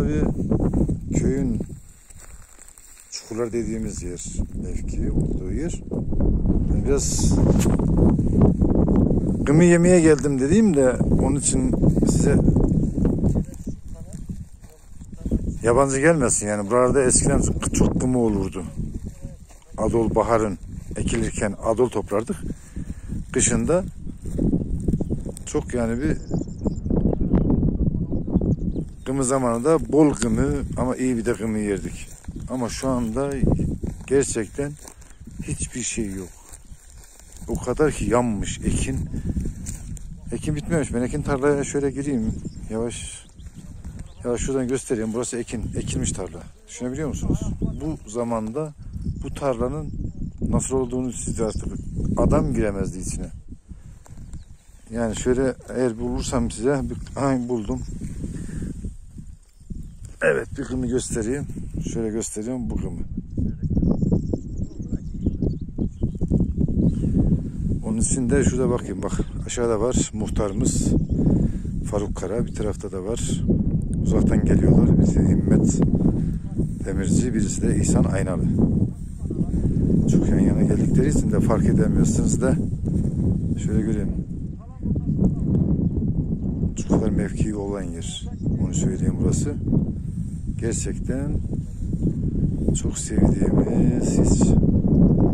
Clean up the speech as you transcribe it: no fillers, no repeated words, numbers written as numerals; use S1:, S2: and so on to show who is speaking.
S1: tabii köyün çukurlar dediğimiz yer, mevki olduğu yer. Ben biraz gımı yemeye geldim dediğim de onun için size yabancı gelmesin yani. Buralarda eskiden çok gımı olurdu. Adol baharın ekilirken adol toplardık. Kışında çok yani bir gımı zamanında bol gımı ama iyi bir de gımı yerdik. Ama şu anda gerçekten hiçbir şey yok. O kadar ki yanmış ekin. Ekin bitmemiş. Ben ekin tarlaya şöyle gireyim. Yavaş şuradan göstereyim. Burası ekin. Ekilmiş tarla. Düşünebiliyor musunuz? Bu zamanda bu tarlanın nasıl olduğunu siz de artık adam giremezdi içine. Yani şöyle eğer bulursam size buldum. Evet, bir gımı göstereyim. Şöyle göstereyim bu gımı. Onun içinde şurada bakayım bak. Aşağıda var muhtarımız Faruk Kara. Bir tarafta da var. Uzaktan geliyorlar. Birisi Himmet Demirci, birisi de İhsan Aynalı. Çok yan yana geldikleri için de fark edemiyorsunuz da. Şöyle göreyim. Şu kadar mevkii olan yer. Onu söyleyeyim burası. Gerçekten çok sevdiğimiz hiç